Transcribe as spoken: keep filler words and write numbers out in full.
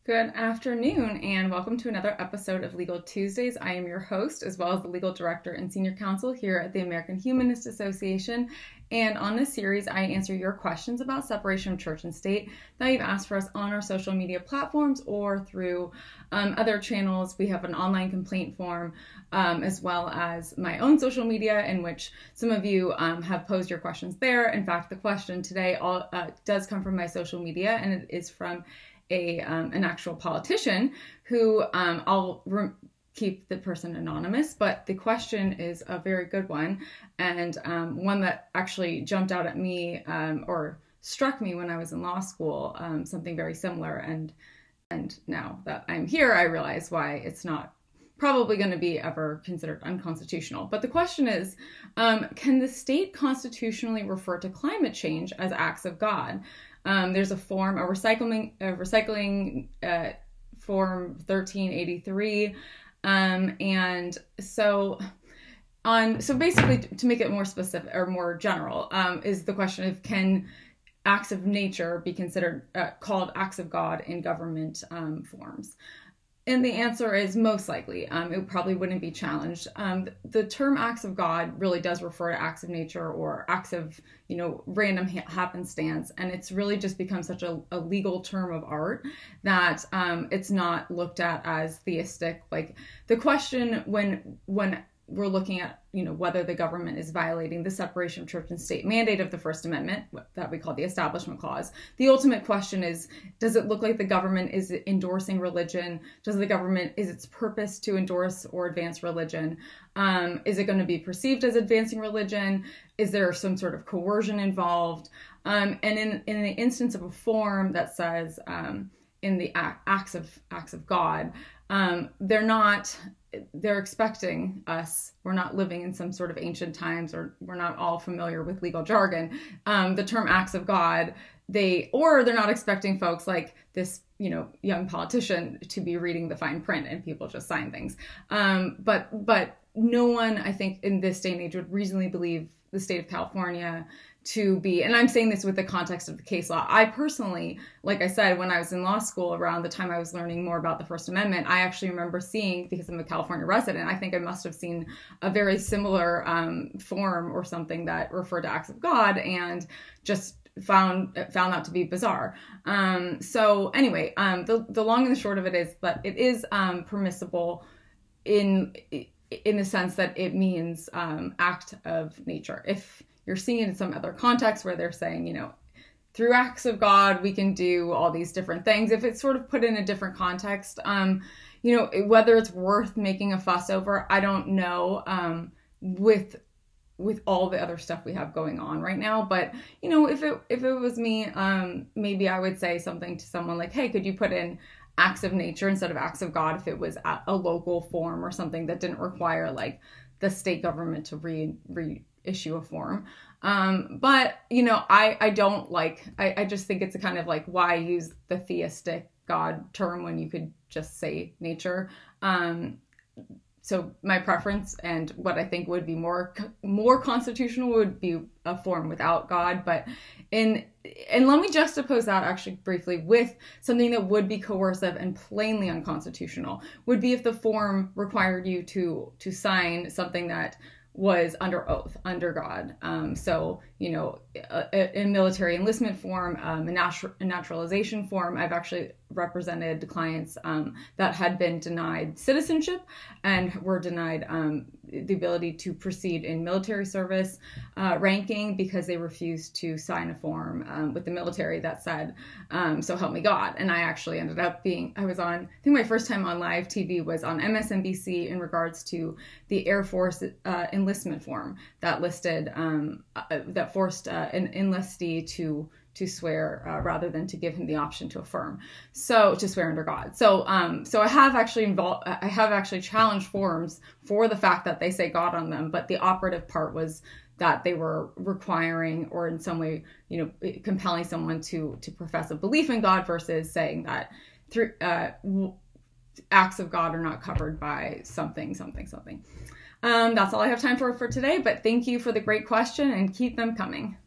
Good afternoon, and welcome to another episode of Legal Tuesdays. I am your host, as well as the legal director and senior counsel here at the American Humanist Association. And on this series, I answer your questions about separation of church and state that you've asked for us on our social media platforms or through um, other channels. We have an online complaint form, um, as well as my own social media, in which some of you um, have posed your questions there. In fact, the question today all, uh, does come from my social media, and it is from a um, an actual politician who um, I'll re- keep the person anonymous, but the question is a very good one, and um, one that actually jumped out at me um, or struck me when I was in law school, um, something very similar, and and now that I'm here, I realize why it's not probably going to be ever considered unconstitutional. But the question is, um, can the state constitutionally refer to climate change as acts of God? Um, there's a form, a recycling, a recycling uh, form thirteen eighty-three, um, and so on. So basically, to make it more specific or more general, um, is the question of can acts of nature be considered uh, called acts of God in government um, forms? And the answer is most likely. Um, it probably wouldn't be challenged. Um, the term acts of God really does refer to acts of nature or acts of, you know, random ha- happenstance. And it's really just become such a, a legal term of art that um, it's not looked at as theistic. Like the question when when we're looking at, you know, whether the government is violating the separation of church and state mandate of the First Amendment, that we call the Establishment Clause. The ultimate question is, does it look like the government is endorsing religion? Does the government, is its purpose to endorse or advance religion? Um, is it going to be perceived as advancing religion? Is there some sort of coercion involved? Um, and in, in the instance of a form that says um, in the acts of acts of God, um, they're not... they're expecting us, we're not living in some sort of ancient times, or we're not all familiar with legal jargon. Um, the term acts of God, they, or they're not expecting folks like this, you know, young politician to be reading the fine print and people just sign things. Um, but, but no one, I think, in this day and age would reasonably believe the state of California to be, and I'm saying this with the context of the case law. I personally, like I said, when I was in law school, around the time I was learning more about the First Amendment, I actually remember seeing, because I'm a California resident, I think I must have seen a very similar um, form or something that referred to acts of God, and just found found that to be bizarre. Um, so anyway, um, the, the long and the short of it is that it is um, permissible in in the sense that it means um, act of nature. If you're seeing it in some other context where they're saying, you know, through acts of God, we can do all these different things. If it's sort of put in a different context, um, you know, whether it's worth making a fuss over, I don't know, um, with with all the other stuff we have going on right now. But, you know, if it if it was me, um, maybe I would say something to someone like, hey, could you put in acts of nature instead of acts of God if it was a, a local form or something that didn't require like the state government to re, re issue a form. Um, but, you know, I, I don't like, I, I just think it's a kind of like, why use the theistic God term when you could just say nature? Um, so my preference and what I think would be more, more constitutional would be a form without God. But in, and let me juxtapose that actually briefly with something that would be coercive and plainly unconstitutional, would be if the form required you to, to sign something that was under oath, under God. Um, so, you know, a, a military enlistment form, um, a, natu- a naturalization form. I've actually represented clients um, that had been denied citizenship and were denied um, the ability to proceed in military service uh, ranking because they refused to sign a form um, with the military that said, um, so help me God. And I actually ended up being, I was on, I think my first time on live T V was on M S N B C in regards to the Air Force uh, enlistment form that listed, um, uh, that forced uh, an enlistee to to swear uh, rather than to give him the option to affirm. So to swear under God. So um, so I have actually involved, I have actually challenged forms for the fact that they say God on them, but the operative part was that they were requiring or in some way, you know, compelling someone to to profess a belief in God versus saying that through uh, acts of God are not covered by something, something, something. Um, that's all I have time for for today, but thank you for the great question and keep them coming.